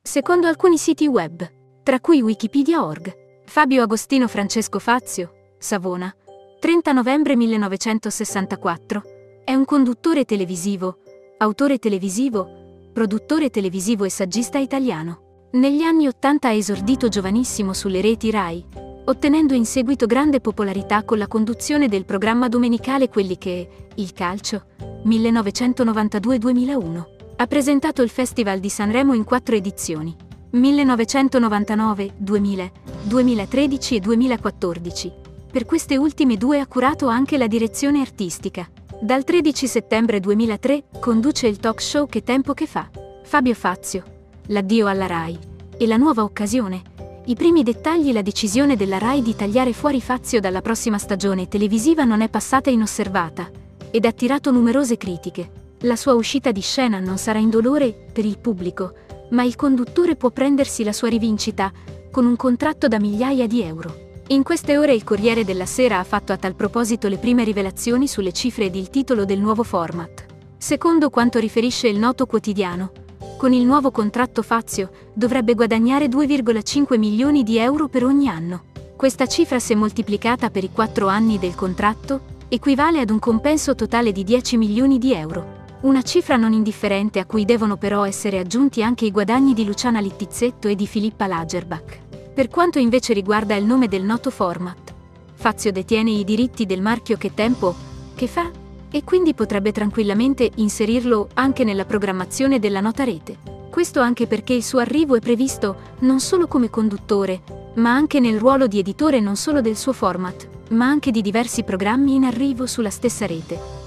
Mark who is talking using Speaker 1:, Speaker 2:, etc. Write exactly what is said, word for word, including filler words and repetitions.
Speaker 1: secondo alcuni siti web, tra cui Wikipedia punto org. Fabio Agostino Francesco Fazio, Savona, trenta novembre millenovecentosessantaquattro, è un conduttore televisivo, autore televisivo, produttore televisivo e saggista italiano. Negli anni Ottanta ha esordito giovanissimo sulle reti Rai, ottenendo in seguito grande popolarità con la conduzione del programma domenicale Quelli che, il calcio, millenovecentonovantadue duemilauno. Ha presentato il Festival di Sanremo in quattro edizioni, millenovecentonovantanove, duemila, duemilatredici e duemilaquattordici. Per queste ultime due ha curato anche la direzione artistica. Dal tredici settembre duemilatré conduce il talk show Che tempo che fa. Fabio Fazio, l'addio alla Rai e la nuova occasione. I primi dettagli. La decisione della Rai di tagliare fuori Fazio dalla prossima stagione televisiva non è passata inosservata ed ha attirato numerose critiche. La sua uscita di scena non sarà indolore per il pubblico, ma il conduttore può prendersi la sua rivincita con un contratto da migliaia di euro. In queste ore il Corriere della Sera ha fatto a tal proposito le prime rivelazioni sulle cifre ed il titolo del nuovo format. Secondo quanto riferisce il noto quotidiano, con il nuovo contratto Fazio dovrebbe guadagnare due virgola cinque milioni di euro per ogni anno. Questa cifra, se moltiplicata per i quattro anni del contratto, equivale ad un compenso totale di dieci milioni di euro. Una cifra non indifferente a cui devono però essere aggiunti anche i guadagni di Luciana Littizzetto e di Filippa Lagerbach. Per quanto invece riguarda il nome del noto format, Fazio detiene i diritti del marchio Che tempo che fa e quindi potrebbe tranquillamente inserirlo anche nella programmazione della nota rete. Questo anche perché il suo arrivo è previsto non solo come conduttore, ma anche nel ruolo di editore non solo del suo format, ma anche di diversi programmi in arrivo sulla stessa rete.